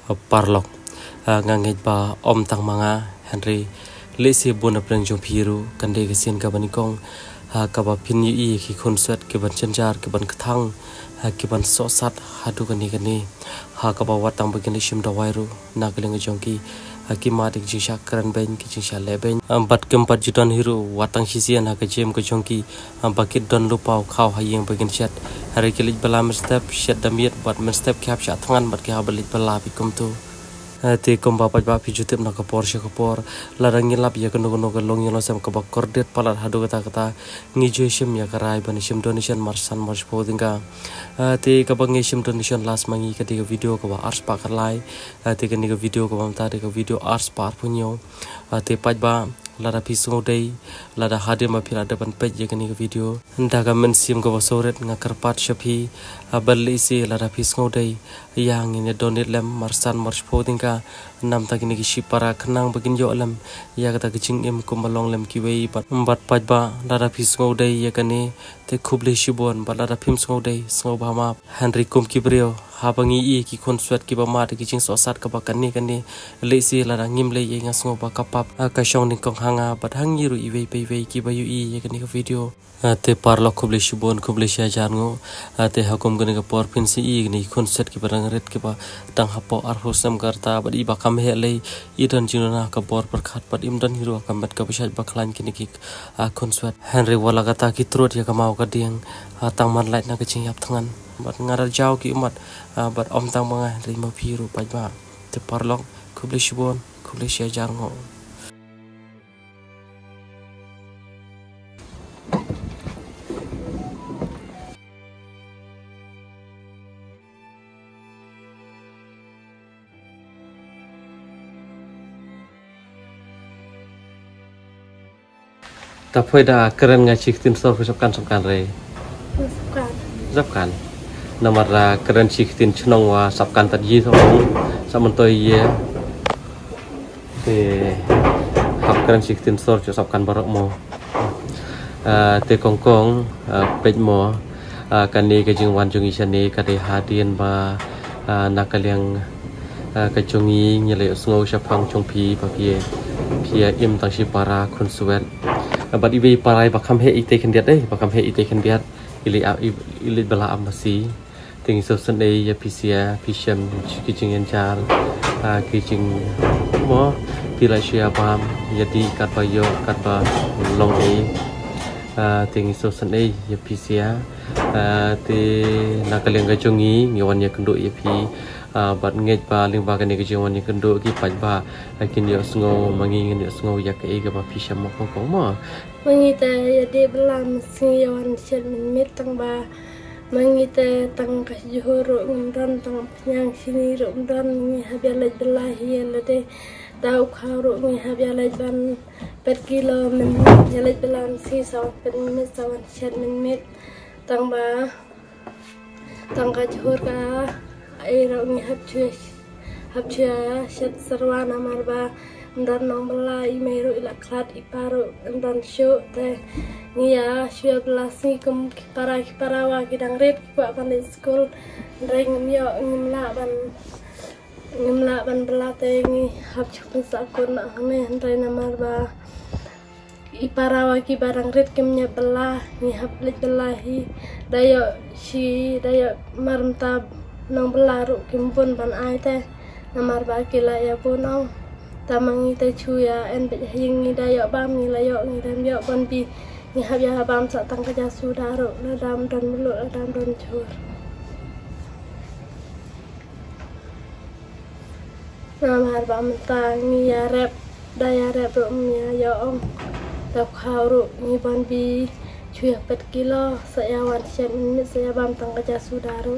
parlok nganget ba om tang manga Henry lesi bona preng jong piru kande kesin ka banikong ka ba pin yi ki konsert ke ban chanjar ke ban kthang ke ban so sat hadu kani ka ba watang begini shim da wairu nageling jong ki ki matik jisha kran ben ki jisha leben bat kempat jutan hiru watang sisian ha ka jem ka jong ki bakit don lupau khaw hayeng begin chat hari kelik balam step shat damiet bat men step khap sha thangan bat ki habelit bala bi kumtu te komba pat ba pi jutip na kapor sha kapor larang ngilap ya kanu long yelo sam ka bakor det palat hadu kata ngi joshim ya karai ban shim donation marsan marsh podinga te ka bang shim donation last mangi ka de video ka ba ars pa kalai te ka ni video ka bam ta de video ars par punyo te pat ba lara pisung dei lara hadir ma phira depan page je kani video ndaga men sim ko soret nga karpat shapi aballi si lara pisung dei yang ini donate lem marsan marsh podinga nam ta kini ki para khnang bagin yo lem ya kata kicing em ko malong lem ki wei bat pat ba lara pisung dei ya kani te khubli shibon ba lara phim sung dei so bama Henry kum ki brio habangi i ki konsert ki ba ma ki ching so sat ka ba kani le si lara ngim le ye nga so ba kapap ka shong ni kong hanga bat hangi ru i wei pe wei ki ba yu i ye kani video te parlo khubli shibon khubli sha jango te hakum gani ka por pin si i ni konsert ki barang ret ki ba tang hapo ar hosam karta ba i ba kam he le i dan jinona ka por par khat pat im dan hiru kam bat ka bisaj ba khlan ki ni ki konsert Henry wala kata ki trot ya ka mau ka ding tang man light na ka ching yap thangan bat ngara jaw ki umat bat om tang mga Henry ma piru pa ba te parlo khubli shibon khubli sha jango tapi dah keren ngacik tim sor kesapkan re sapkan namara keren cik tin chnong wa sapkan tadji thong samantoi ye te hap keren cik tin sor cho sapkan barok mo te kongkong pej mo kani ke jing wan jungi chani kade hadien ba nakaliang ke jungi nyele sngo sapang chongpi pa pia im tang si para konsuet but ibi parai bakam he ite kan diat bakam he ite kan diat ili bala amasi ting so sunday ya pisia pisam kicing encar kicing mo pila sia pam jadi kat bayo kat ba long ting so sunday ya pisia te nakaleng gajongi ngiwan ya kendo ya pi bat ngej ba lingba kan ke jiwan ni kendo ki paj ba kin yo sngo mangi ni sngo ya ke ga ba pisam mo kong mo mangita ya de belam si yawan chen mit tang ba mangita tang ka juhuru ngran tang yang sini ro ngran ni habya laj billahi la de dau khawru ni habya laj ban per kilo min ya laj belam si saw per mit sawan chen mit tang ba tang ka juhur ka ai ro ni habchua shat sarwana marba dan nong belai meru ila klat iparu dan show te nia shua belasi kum kipara kidang red kwa pan school reng mio ngimla ban belate ngi hab chupun sakun na hame rai namar ba iparawa ki barang red kimnya belah ngi hab lej belahi dayo marmta nong belaru kimpun ban ai te namar ba kila ya punong tamangi te chuya en be hingi dayo bam ni layo ni dam yo bon bi ni hab ya bam sa tang ka ja sudaro na dam don mulu na dam don chur namar bam ta ni ya rep daya rep ro mi ya om ta khawru ni bon bi chuya pet kilo sa ya wan chen ni sa ya bam tang ka ja sudaro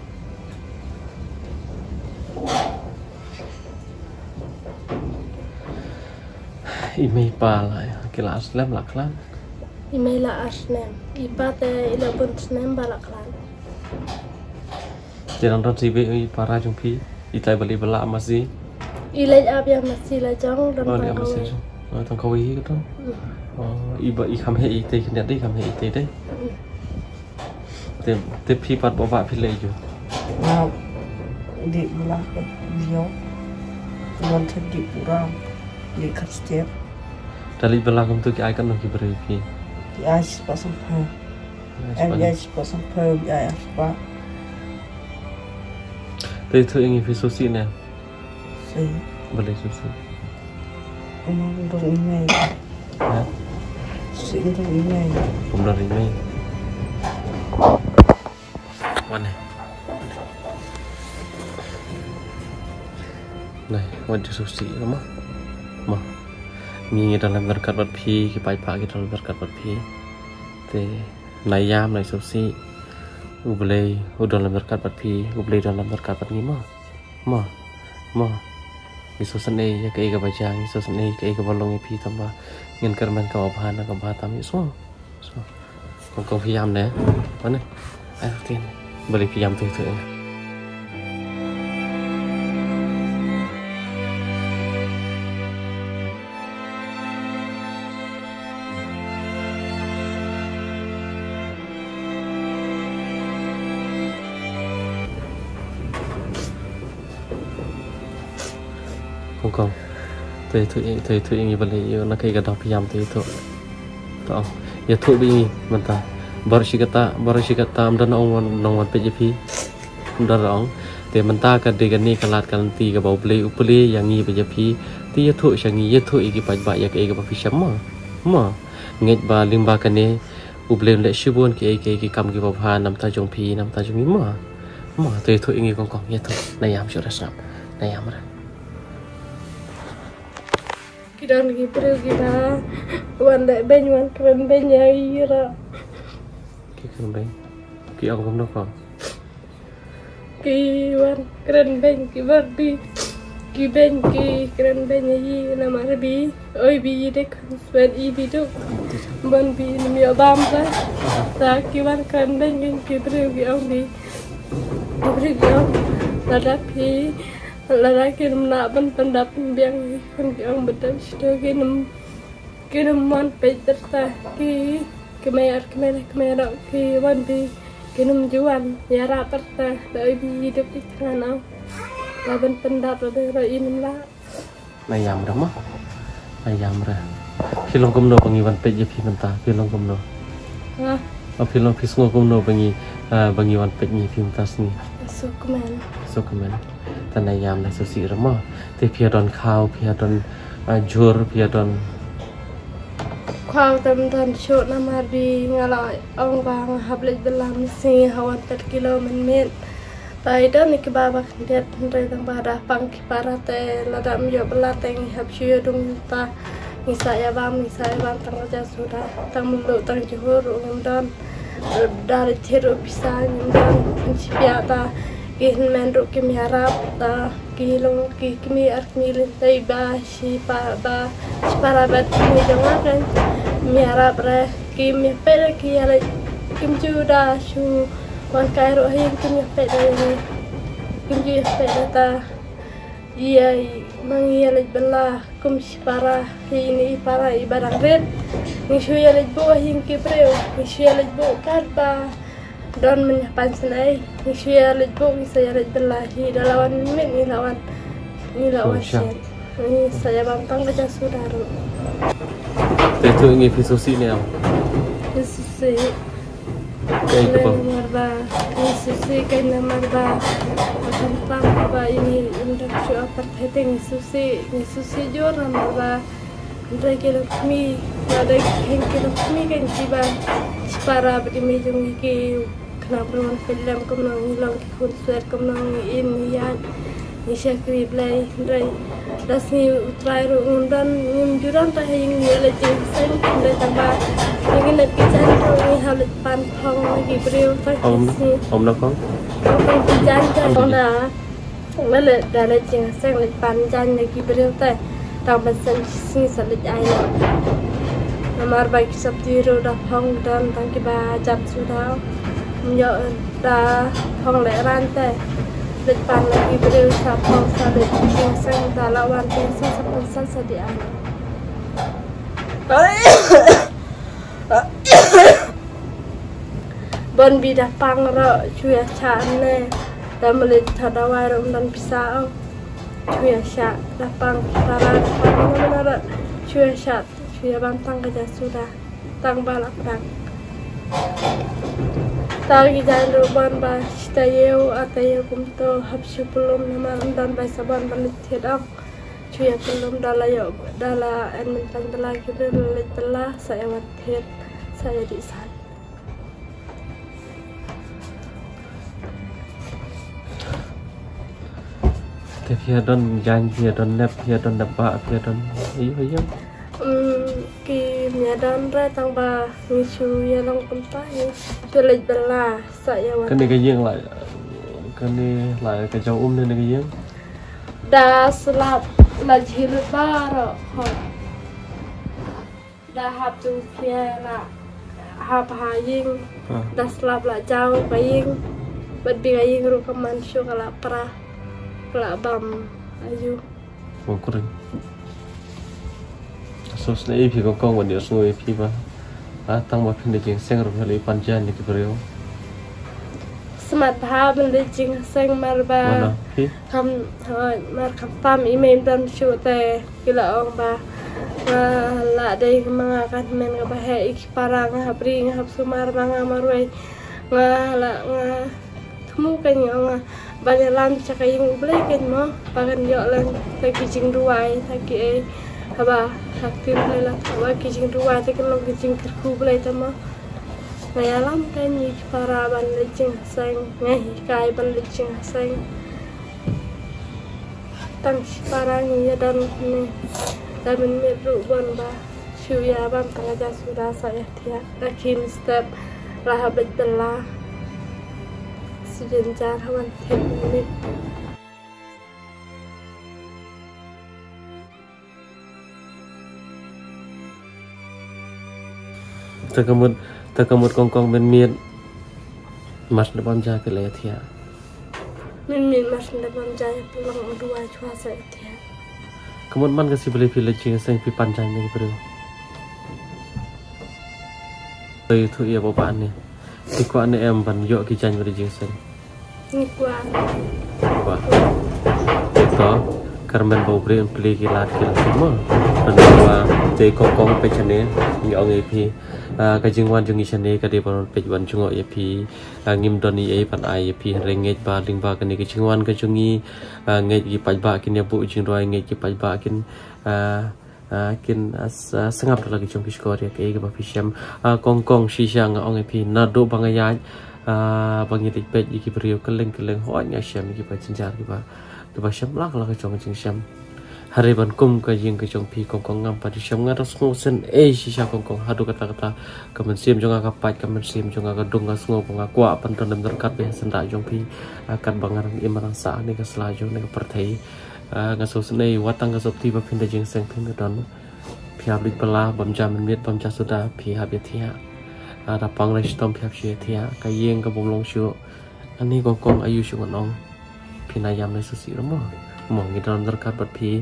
email pala kila aslam laklan email la aslam ipate ila bun snem balaklan jangan ron sibe para jumpi itai bali bala masih ilaj ab ya masih la jong dan tang kawi gitu iba ikam he ite kan dei kam he ite dei te pi pat bawa pi le ju di belah video ngon thật đi bù ram đi khát chép dari belakang tu ai kan nak beri pi đi ai spa sampai em ai spa sampai ai spa tu tu ingin fisosi ni sih boleh susi emang untuk ini ya sih untuk ini benar ini mana nàyวันที่สุสีแล้วมั้งมามีdalam berkatบัดพีกี่ไปพากี่dalam berkatบัดพีแต่ในยามในสุสีอุบเลยอุdalam berkatบัดพีอุบเลยdalam berkatบัดนี้มาYesus ni ya kei ke bajang Yesus ni kei ke balong pi tambah ngin kerman ka obhan ka ba tam Yesus kongพยายามนะmana tin boleh พยายามtu kong tu ini boleh yo nak kai gadah piyam tu to ya tu bi menta baru si kata amdan ong PJP amdan ong te menta ka de gani kalat kanti ka bau upli yang ngi PJP ti ya tu syangi ya tu iki paj ba ya kai ka ba pisam ma nget ba limba kane ublem le shibun ki kam ki ba pha nam ta jong pi nam ta jong ma tu ini kong ya tu nayam surasam nayam ra kita lagi pergi kita wan dek ben wan keren ben ya ira keren ben ki aku kom nak ki wan keren ben ki barbi ki ben ki keren ben ya yi nama bi oi bi dek swen I bi tu ban bi mi obam ta ki wan keren ben ki pergi ông đi pergi ông ada pi lagi nak pendap biang kan yang betul sudah kena man peter ta ki kemer ki wan bi kena juan ya rapat ta dari bi hidup di sana laban pendap ada ini lah nayam dah film komno bangi wan PJP mentah film komno film fismo komno bangi wan PJP mentah ni sukumen tanayam na susi rama te piadon khao piadon jur piadon khao tam shot nama bi ngalai ong bang hablet belam si hawan 4 kilo men tai dan ni kebaba det ndai tang bada pang ki parate ladam yo belateng hab shio dung ta ni saya bam tang aja sudah tang mulu tang johor ngam dari thiru bisa ngam piata kihin menru kimi harap ta kilong kimi arkmilin tay ba si para bat mi jangan mi harap re kimi pera ki ala kim juda shu wan kairo hin kimi pera ta iya mangi ala bela kum si para ini para ibarang red ni shu ala bo hin ki preo ni shu ala bo karba don menyapan senai nisya lejbuk saya lejbelahi lawan min ni lawan syen ni saya bantang kerja saudara itu ingin fisosi ni fisosi kayak apa marba fisosi kayak marba tentang apa ini untuk show apartheid fisosi jor marba Ndai kelakmi ada yang kelakmi kan jiba para berdiri jong ki kenapa orang film kemana hilang konser kemana ini ya nisha kriblai ndai dasni utrai undan nyumjuran ta yang nilai jengsen ndai tambah ingin nak pijan tu ni halit pan thong lagi beriu ta om nak kong om pijan ta onda mele dalai jengsen lit pan jan lagi beriu ta tang basan sing salit ai Namar baik sabtiru dah phong dan tangki bajat sudah menjauh dah phong leran teh depan lagi beriu sapong salit jengsen dalawan jengsen sapong sadian bon bidah pangro cuya chane dan melit thadawai rom dan pisau cuya syak dapang para para cuya syak cuya bantang kerja sudah tang balak tang tagi jalan ruban ba citayu atayu kumto habsu belum nama dan ba saban balit tiadang cuya belum dalayo dala en mentang dala kita lit dala saya watir saya di sana. Thế phía đơn danh, phía đơn nếp, phía đơn đập bạ, phía đơn ý với nhau. Ki medan ra tang ba misu ya long tempat ni tulis bela saya Cái này cái giếng lại, cái này lại cái cháu lên cái giếng. dah selap la jiru baro dah hab tu kia la hab haying dah selap la jauh baying bad bingaying ru kaman syu kala pra kala bam ayu Một cái số này thì có một điều số thì mà tăng một phần để chỉnh sang rồi lấy panjang như cái brio. Semat ha benda jing sang marba kam mar kam pam imem dan syute kila ong ba la dei mangakan men ngabahe iki parang habri ngahap sumar manga marwai ngala nga thmu kan nga banyak lam cakaying blai kan mo pagan yo lan lagi jing duai taki haba haktin la haba ki jing duai taki lo ki jing kerku blai tama Ngaya lam kan ni para ban lecing sang ngai kai ban lecing sang tang para ni dan ni dan ni ru ban ba shuya ban tanga sudah saya dia dakin step lah bedela sejenjar hawan teknik Terkemut kongkong men mas depan jaya ke leh thia. Men mas depan jaya pulang dua cua saya thia. Kemut man kasi beli pilih jing sang pi panjang ni bro. Dari tu ia bapa ni. Ikut ane em ban yo kijan beri jing sang. Ni kuat. Wah. Itu karmen bau beri pilih kilat kilat semua. Pendawa te kongkong pe chane yo ngai pi. Cái chương quan chương trình này cái điều bọn bị bọn chúng gọi phi ngim đòn ấy bạn ai phi renget ba linh ba cái này cái chương quan cái chương nghi nghe cái bài ba cái này bộ chương rồi nghe cái bài ba cái sengap là cái chương cái score cái cái phi xem kong kong si sang ông phi nado bằng cái giá bằng cái tích bét cái brio cái lên hỏi nhà xem cái bài chân jar cái bài xem lắc là cái chương xem hari ban kum ka jing ka chong pi kong ngam pa di syam nga rasngo sen si sya kong hadu kata kamen sim jonga ka pat kamen sim jonga ka dung ka sngo nga kwa pan tan dam kat be senda jong pi akan bangaran imarang sa ni ka sla jong ni ka perthai nga so snei watang ka sop ti ba phin da jing sang phin don pi hab lik pala bam jam mit bam cha suda pi hab ye thia da pang lai stom pi hab she thia ka yeng ka bom long shu ani kong ayu shu nong pi na yam lai su si ro mong ngi don dar kat bat pi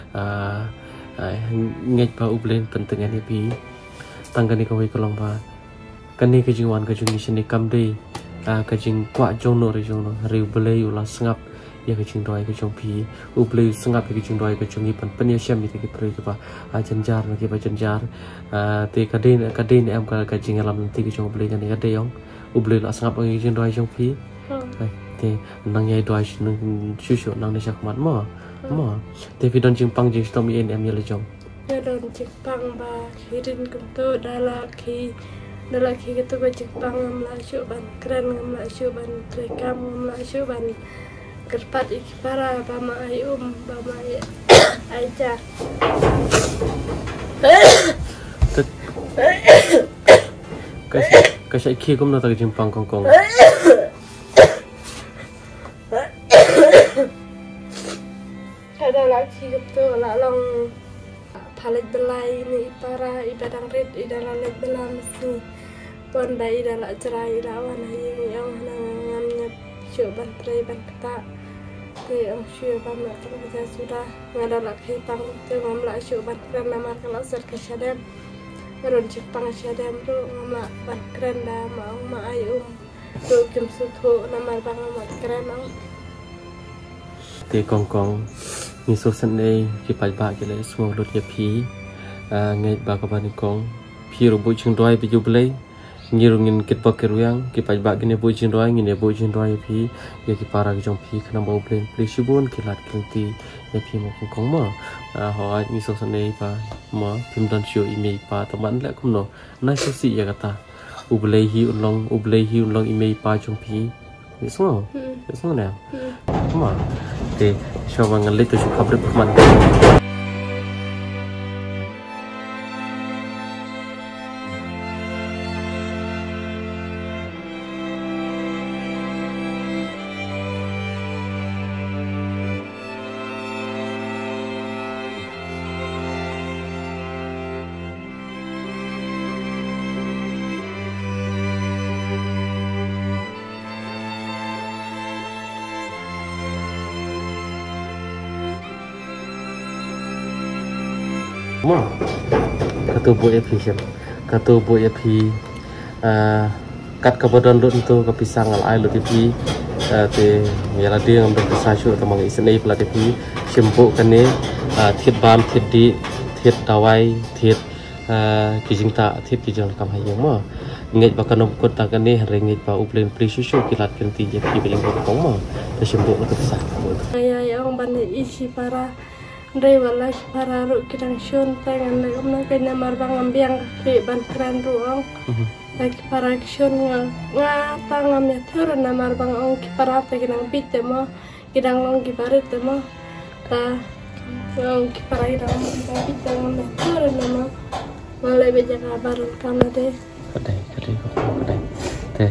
ngej ba ublen penting ani pi tangani ko ko long ba kani ke jingwan ke jungi sini kam dei ke jing kwa jong no ri belai ula sengap ya ke jing doi ke jong pi ublei sengap ke jing doi ke jungi pen ya syam ke pre ke ba janjar ke ba janjar te kadin em ka jing alam nanti ke jong ublei ni ka dei ong ublei la sengap ke jing doi jong pi te nang yai doi nang shu nang ne sak mat mo te vi don jing pang jing stom en em ya le jong Ya don Jepang ba kirin kumto dala ki gitu ba Jepang ngamla syuban keren ngamla syuban rekam ngamla syuban kerpat ikipara bama ayum bama aja Kasi ki kum na ta jing pang kong ada lagi gitu lah long palet belai ni para ibadang red idala let bela mesti ponda idala cerai lawan yang nangamnya syuban tray ban kata te ang syuban nak kerja sudah ngadala hitang te ngamla syuban keren nama kalau ser ke syadam ron Jepang syadam ro ngamla ban keren da ma ayum do kim sutho nama bang ma keren ang te kong ni so san nei ki pai ba ki le small lut ya phi ngai ba ka ban kong phi ro bu chung roi bi ju blai ngi ro ngin kit pa ke ruang ki pai ba ki ne bu chung roi ngi ne bu chung roi phi ya ki para ki jong phi khna bo blai pli shibun ki lat ki ya phi mo kong ma ho ni so san nei pa ma phim dan show email pa ta man le kum no na so si ya kata ublai hi ulong email pa jong phi ni so nè mà thì cho bằng lấy tôi chụp được mình mà kata buat api siap kata buat api kat kabadan dot itu ke pisang al air api te yala dia ngambil kesasyu atau mangai senai pelat api simpuk kene thiet bam thiet di thiet dawai thiet kijing ta thiet kijang kam hayang ma ngai bakan nom kota kene rengit pa uplen prisusu kilat kenti api bejeng ko ma te simpuk ke pisang ya orang bandar isi para Rewala para ru kirang shun tangan na umna kanya marbang ambiang ke bantran ruang lagi para shun nga tangam ya thur na marbang ong ki para ta kinang pite mo kirang long ki parit mo ta ong ki para kirang pite mo na thur na mo malai beja kabar kamna de kadai te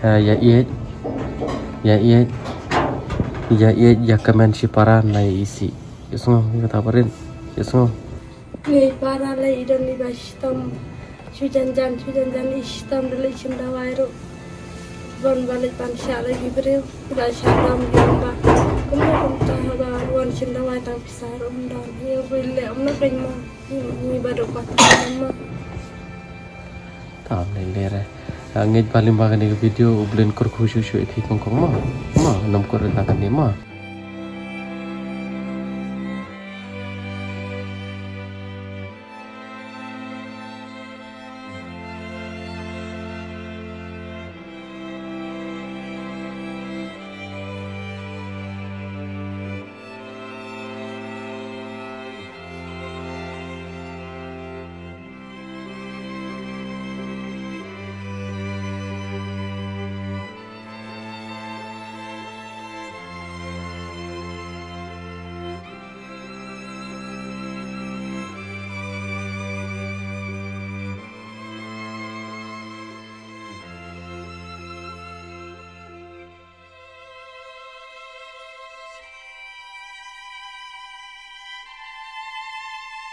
ya kamen si para nai isi Yesong, kita kabarin. Yesong. Ni para lay idon ni bastom. Sujan-jan istom dali cinta wairu. Bon balik pansya lagi beriu. Udah syadam gamba. Kemudian kita haruan cinta wai tang pisar dan ya bile omna penma. Ni baru patma. Tam lere. Ngej paling bagan video ublen kur khushu shu ikhi kong ma. Ma nam kur ta kan ni ma.